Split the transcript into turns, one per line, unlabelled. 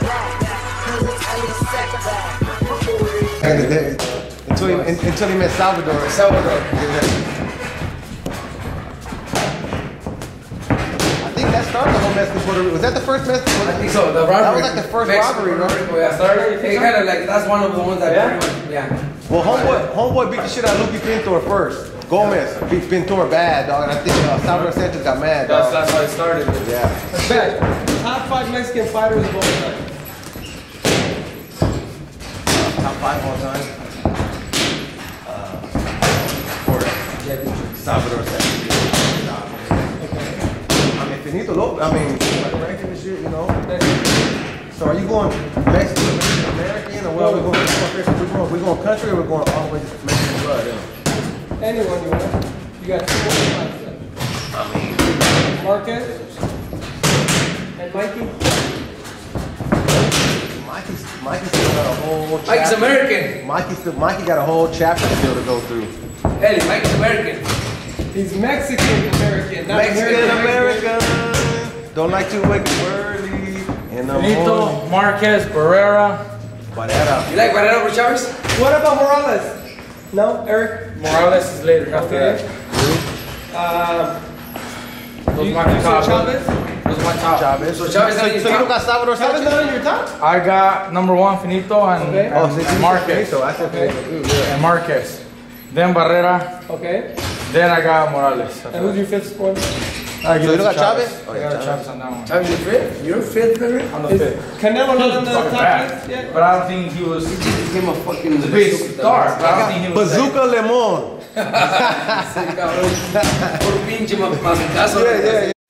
Back in the day. Until he met Salvador. Yeah. I think that started the whole Mexican Puerto Rico. Was that the first Mexican?
I think so. The robbery.
That was like the first robbery, right?
Yeah, started. It kind of like that's one of the ones that pretty much, yeah.
Well, homeboy beat the shit out of Lupe Pintor first. Gomez beat Pintor bad, dog. And I think Salvador Sanchez got mad, dog.
That's how it started.
Yeah.
Top 5 Mexican fighters of all time.
Top 5 all time. Salvador Sanchez. I mean, Finito Lopez. I mean, like ranking and shit, you know. So are you going Mexican, American, or where are we going? We going country, or we're going all the way to Mexican blood? Yeah.
Anyone you want. You got 2 more spots left.
I mean,
Marquez and Mikey.
Mikey still got a whole chapter.
Mike's American.
Mikey got a whole chapter still to go through.
Elie, Mike's American.
He's Mexican-American, not
Mexican-American. Don't like to wake up early in the morning.
Marquez, Barrera.
You like Barrera over Chavez?
What about Morales? No, Eric?
Morales is later after that.
You said Chavez?
Those are my top.
Chavez.
So Chavez
So you don't got Salvador
Chavez
Sanchez?
not in your top?
I got number 1 Finito and, and Marquez.
So I said
And Marquez. Then Barrera.
Okay.
Then I got Morales.
And who's your 5th squad?
So you don't got Chavez?
I got Chavez on that one.
Chavez is 5th? You're 5th, baby?
I'm the 5th.
Canelo not in the top
Bad.
list yet?
But I don't think he was.
He just became a fucking
big star. But I don't think he was.
Bazooka Lemon.
Por pinche mazacazo.
Yeah.